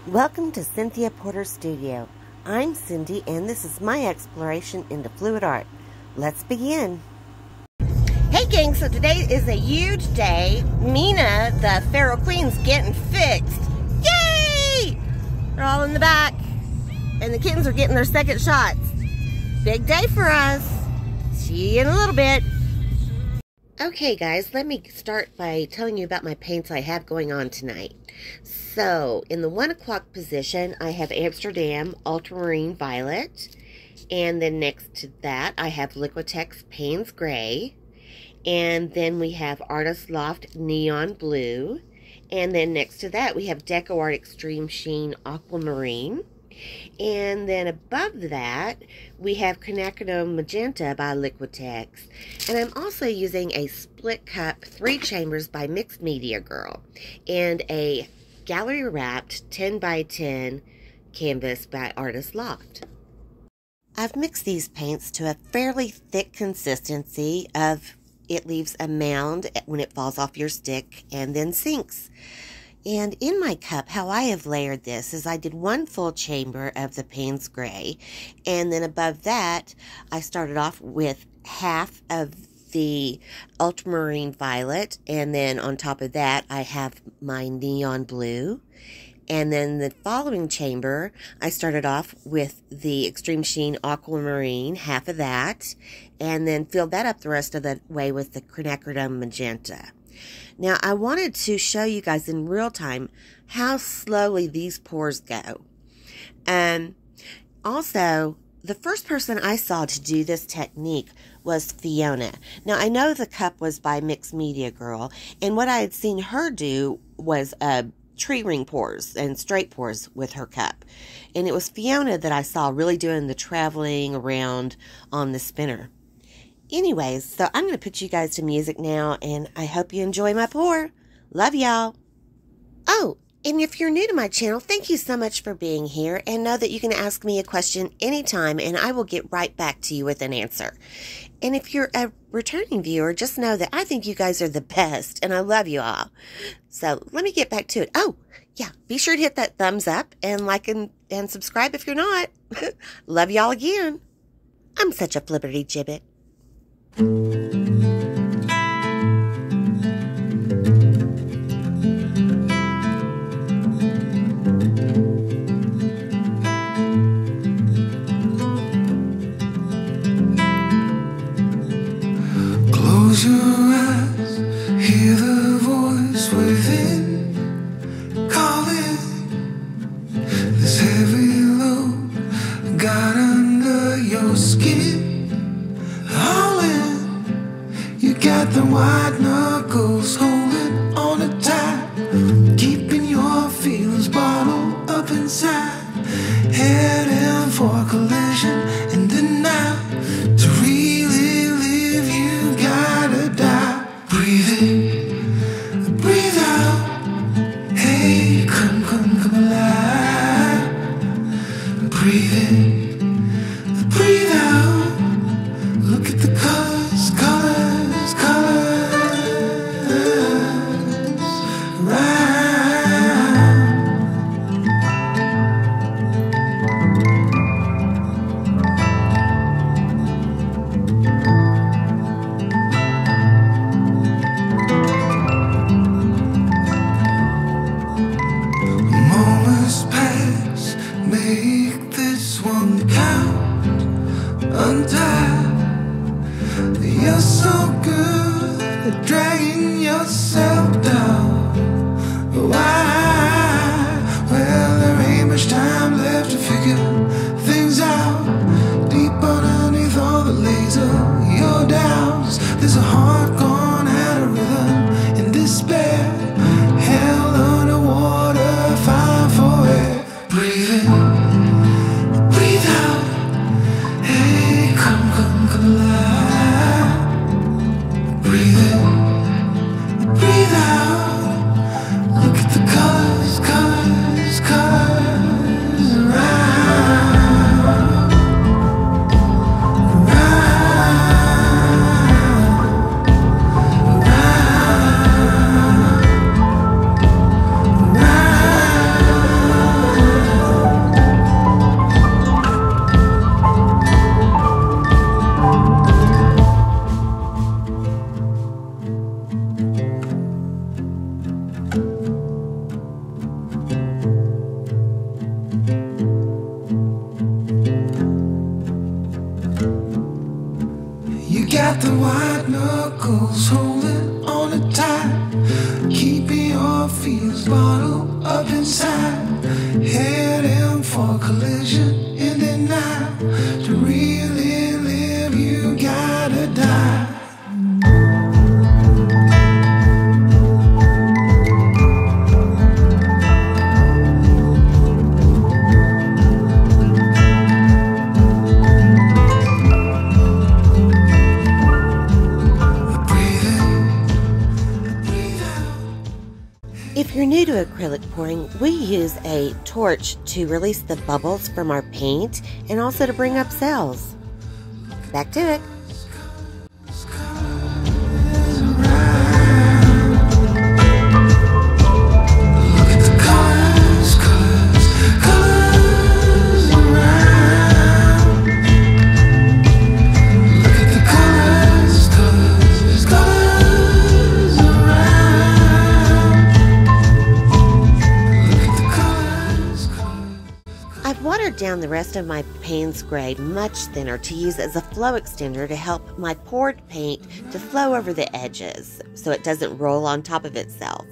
Welcome to Cynthia Porter's studio. I'm Cindee, and this is my exploration into fluid art. Let's begin. Hey gang, so today is a huge day. Mina, the Feral Queen's getting fixed. Yay! They're all in the back, and the kittens are getting their second shots. Big day for us. See you in a little bit. Okay guys, let me start by telling you about my paints I have going on tonight. So, in the 1 o'clock position, I have Amsterdam Ultramarine Violet. And then next to that, I have Liquitex Paynes Gray. And then we have Artist Loft Neon Blue. And then next to that, we have Decoart Extreme Sheen Aquamarine. And then above that, we have Quinacridone Magenta by Liquitex. And I'm also using a split cup 3 chambers by Mixed Media Girl. And a gallery wrapped 10 by 10 canvas by Artist Loft. I've mixed these paints to a fairly thick consistency of it leaves a mound when it falls off your stick and then sinks. And in my cup, how I have layered this is I did 1 full chamber of the Paynes Gray, and then above that, I started off with half of the Ultramarine Violet, and then on top of that, I have my Neon Blue. And then the following chamber, I started off with the Extreme Sheen Aquamarine, half of that, and then filled that up the rest of the way with the Quinacridone Magenta. Now, I wanted to show you guys in real time how slowly these pours go. Also, the first person I saw to do this technique was Fiona. Now, I know the cup was by Mixed Media Girl, and what I had seen her do was tree ring pours and straight pours with her cup. And it was Fiona that I saw really doing the traveling around on the spinner. Anyways, so I'm going to put you guys to music now, and I hope you enjoy my pour. Love y'all. Oh, and if you're new to my channel, thank you so much for being here, and know that you can ask me a question anytime, and I will get right back to you with an answer. And if you're a returning viewer, just know that I think you guys are the best, and I love you all. So let me get back to it. Oh, yeah, be sure to hit that thumbs up and like and subscribe if you're not. Love y'all again. I'm such a flipperty gibbet. Close your eyes, hear the voice within, calling this heavy load got under your skin, hauling. You got the white knuckles holding on it tight, keeping your feelings bottled up inside, heading for collision in the night. To really live, you gotta die. Breathe in, breathe out. Hey, come alive. Breathe in, breathe out. Look at the colors, colors, right. white knuckles holding on it tight, keeping your fears bottled up inside, heading for collision in the night. To really live, you gotta die. If you're new to acrylic pouring, we use a torch to release the bubbles from our paint and also to bring up cells. Back to it. Watered down the rest of my Paynes gray much thinner to use as a flow extender to help my poured paint to flow over the edges so it doesn't roll on top of itself.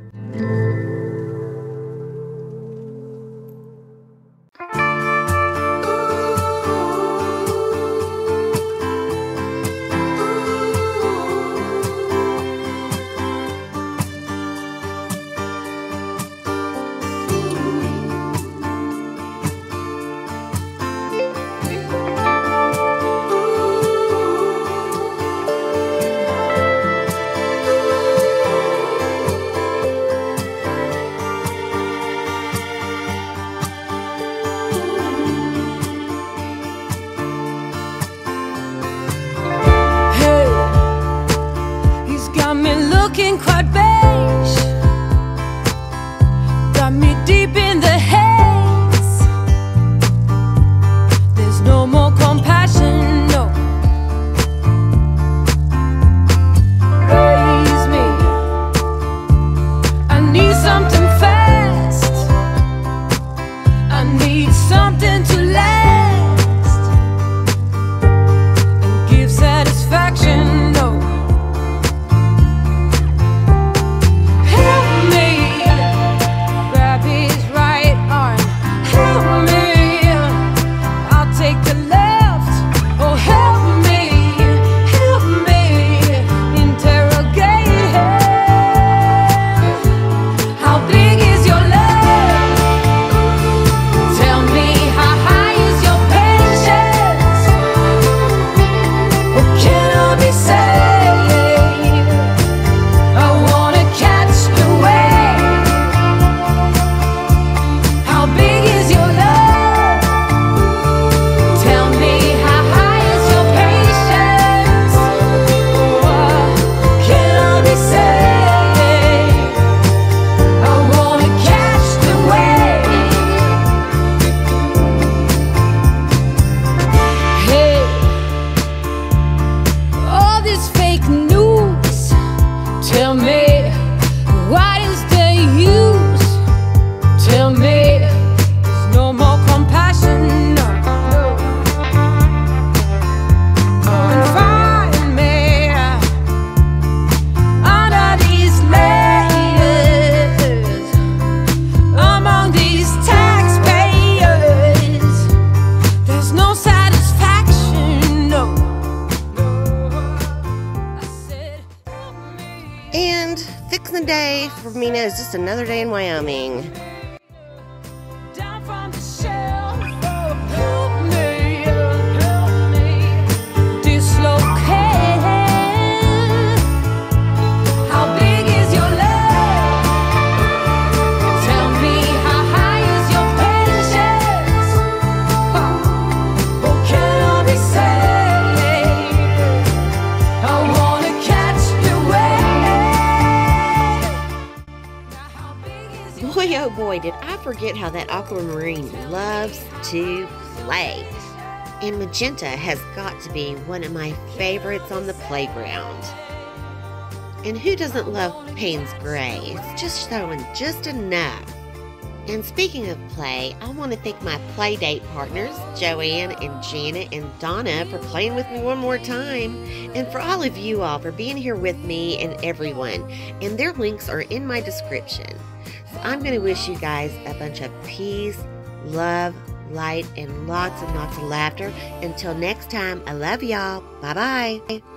Quite beige, got me deep in the haze. There's no more compassion, no. Raise me, I need something fast, I need something to last and give satisfaction, no. And fixing day for me now is just another day in Wyoming. Down from the shelf, help me dislocate. How big is your love? Tell me how high is your patience? What can I be saying? I wanna catch your way. Boy, oh boy, did I forget how that Aquamarine loves to play. And Magenta has got to be one of my favorites on the playground. And who doesn't love Paynes Gray? It's just showing just enough. And speaking of play, I want to thank my play date partners, Joanne and Janet and Donna, for playing with me one more time. And for all of you all for being here with me and everyone. And their links are in my description. So I'm going to wish you guys a bunch of peace, love, light, and lots of laughter. Until next time, I love y'all. Bye-bye.